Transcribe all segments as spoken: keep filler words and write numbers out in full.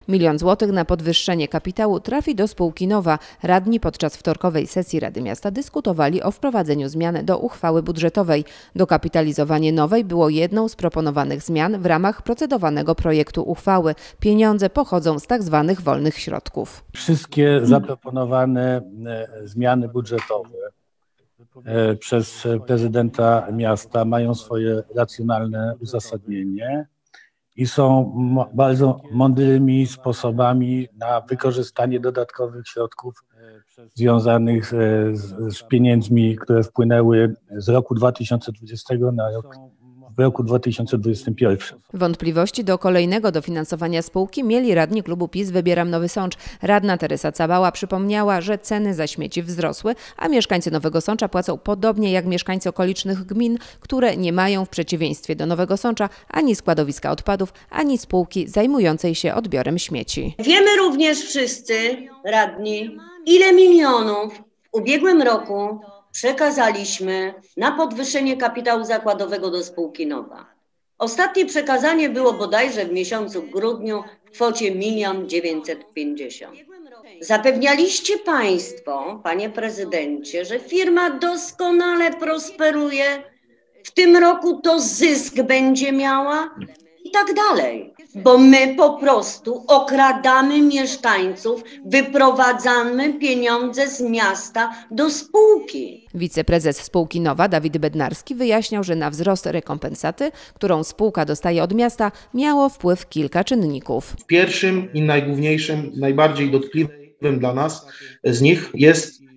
Milion złotych na podwyższenie kapitału trafi do spółki Nowa. Radni podczas wtorkowej sesji Rady Miasta dyskutowali o wprowadzeniu zmian do uchwały budżetowej. Dokapitalizowanie Nowej było jedną z proponowanych zmian w ramach procedowanego projektu uchwały. Pieniądze pochodzą z tak zwanych wolnych środków. Wszystkie zaproponowane zmiany budżetowe przez prezydenta miasta mają swoje racjonalne uzasadnienie i są bardzo mądrymi sposobami na wykorzystanie dodatkowych środków związanych z, z pieniędzmi, które wpłynęły z roku dwa tysiące dwudziestego na rok w roku dwa tysiące dwudziestym pierwszym. Wątpliwości do kolejnego dofinansowania spółki mieli radni klubu PiS Wybieram Nowy Sącz. Radna Teresa Cabała przypomniała, że ceny za śmieci wzrosły, a mieszkańcy Nowego Sącza płacą podobnie jak mieszkańcy okolicznych gmin, które nie mają w przeciwieństwie do Nowego Sącza ani składowiska odpadów, ani spółki zajmującej się odbiorem śmieci. Wiemy również wszyscy, radni, ile milionów w ubiegłym roku przekazaliśmy na podwyższenie kapitału zakładowego do spółki Nowa. Ostatnie przekazanie było bodajże w miesiącu grudniu w kwocie milion dziewięćset pięćdziesiąt. Zapewnialiście Państwo, Panie Prezydencie, że firma doskonale prosperuje, w tym roku to zysk będzie miała i tak dalej. Bo my po prostu okradamy mieszkańców, wyprowadzamy pieniądze z miasta do spółki. Wiceprezes spółki Nowa Dawid Bednarski wyjaśniał, że na wzrost rekompensaty, którą spółka dostaje od miasta, miało wpływ kilka czynników. Pierwszym i najgłówniejszym, najbardziej dotkliwym dla nas z nich jest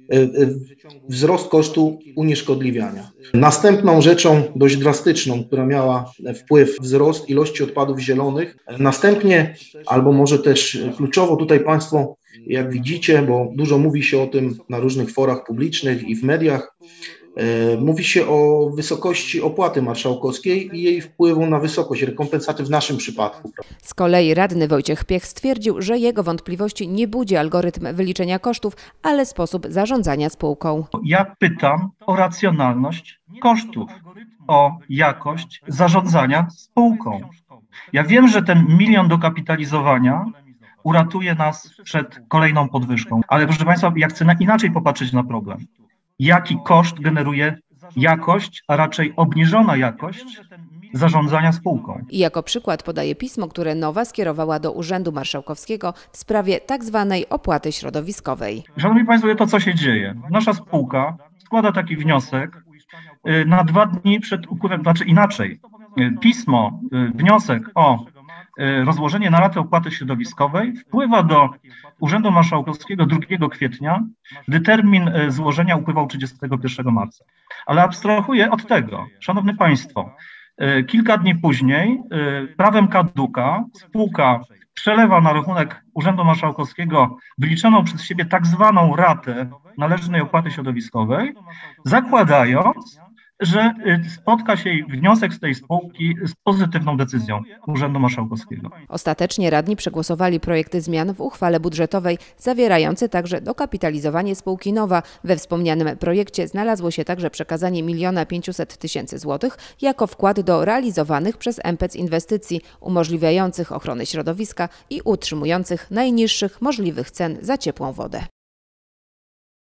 wzrost kosztu unieszkodliwiania. Następną rzeczą dość drastyczną, która miała wpływ, wzrost ilości odpadów zielonych. Następnie, albo może też kluczowo tutaj Państwo, jak widzicie, bo dużo mówi się o tym na różnych forach publicznych i w mediach, mówi się o wysokości opłaty marszałkowskiej i jej wpływu na wysokość rekompensaty w naszym przypadku. Z kolei radny Wojciech Piech stwierdził, że jego wątpliwości nie budzi algorytm wyliczenia kosztów, ale sposób zarządzania spółką. Ja pytam o racjonalność kosztów, o jakość zarządzania spółką. Ja wiem, że ten milion do kapitalizowania uratuje nas przed kolejną podwyżką, ale proszę Państwa, ja chcę inaczej popatrzeć na problem. Jaki koszt generuje jakość, a raczej obniżona jakość zarządzania spółką. I jako przykład podaje pismo, które Nowa skierowała do Urzędu Marszałkowskiego w sprawie tak zwanej opłaty środowiskowej. Szanowni Państwo, to co się dzieje? Nasza spółka składa taki wniosek na dwa dni przed upływem, znaczy inaczej. Pismo, wniosek o rozłożenie na ratę opłaty środowiskowej wpływa do Urzędu Marszałkowskiego drugiego kwietnia, gdy termin złożenia upływał trzydziestego pierwszego marca. Ale abstrahuję od tego, szanowni Państwo, kilka dni później prawem kaduka spółka przelewa na rachunek Urzędu Marszałkowskiego wyliczoną przez siebie tak zwaną ratę należnej opłaty środowiskowej, zakładając, że spotka się wniosek z tej spółki z pozytywną decyzją Urzędu Marszałkowskiego. Ostatecznie radni przegłosowali projekty zmian w uchwale budżetowej, zawierające także dokapitalizowanie spółki Nowa. We wspomnianym projekcie znalazło się także przekazanie miliona pięciuset tysięcy złotych jako wkład do realizowanych przez M P E C inwestycji umożliwiających ochronę środowiska i utrzymujących najniższych możliwych cen za ciepłą wodę.